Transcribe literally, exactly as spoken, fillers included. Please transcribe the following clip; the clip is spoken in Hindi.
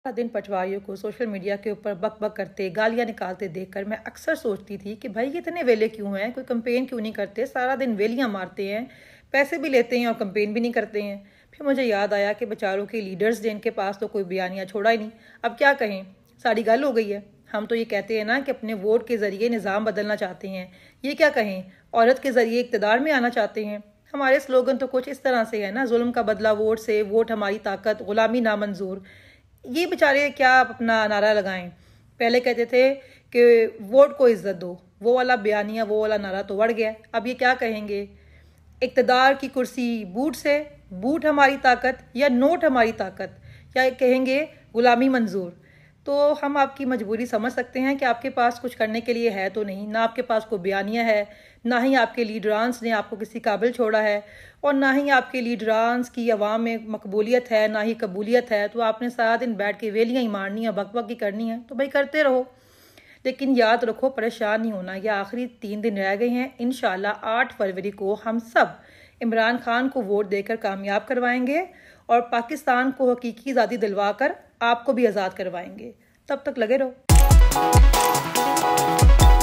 सारा दिन पटवारियों को सोशल मीडिया के ऊपर बक बक करते, गालियां निकालते देखकर मैं अक्सर सोचती थी कि भाई ये इतने वेले क्यों हैं, कोई कंपेन क्यों नहीं करते। सारा दिन वेलियां मारते हैं, पैसे भी लेते हैं और कंपेन भी नहीं करते हैं। फिर मुझे याद आया कि बेचारों के लीडर्स जिनके पास तो कोई बयानिया छोड़ा ही नहीं। अब क्या कहें, सारी गल हो गई है। हम तो ये कहते हैं ना कि अपने वोट के ज़रिए निज़ाम बदलना चाहते हैं। ये क्या कहें, औरत के ज़रिए इक़्तिदार में आना चाहते हैं। हमारे स्लोगन तो कुछ इस तरह से है ना, जुल्म का बदला वोट से, वोट हमारी ताकत, गुलामी नामंजूर। ये बेचारे क्या अपना नारा लगाएं। पहले कहते थे कि वोट को इज्जत दो, वो वाला बयानिया, वो वाला नारा तो बढ़ गया। अब ये क्या कहेंगे, इक़्तिदार की कुर्सी बूट से, बूट हमारी ताकत या नोट हमारी ताकत, या कहेंगे गुलामी मंजूर। तो हम आपकी मजबूरी समझ सकते हैं कि आपके पास कुछ करने के लिए है तो नहीं, ना आपके पास कोई बयानिया है, ना ही आपके लीडरान्स ने आपको किसी काबिल छोड़ा है, और ना ही आपके लीडरान्स की अवाम में मकबूलियत है, ना ही कबूलियत है। तो आपने सारा दिन बैठ के वेलियाँ ही मारनी है, बक बक ही करनी है, तो भाई करते रहो। लेकिन याद रखो, परेशान नहीं होना। ये आखिरी तीन दिन रह गए हैं। इंशाल्लाह आठ फरवरी को हम सब इमरान खान को वोट देकर कामयाब करवाएंगे और पाकिस्तान को हकीकी आज़ादी दिलवा कर आपको भी आज़ाद करवाएंगे। तब तक लगे रहो।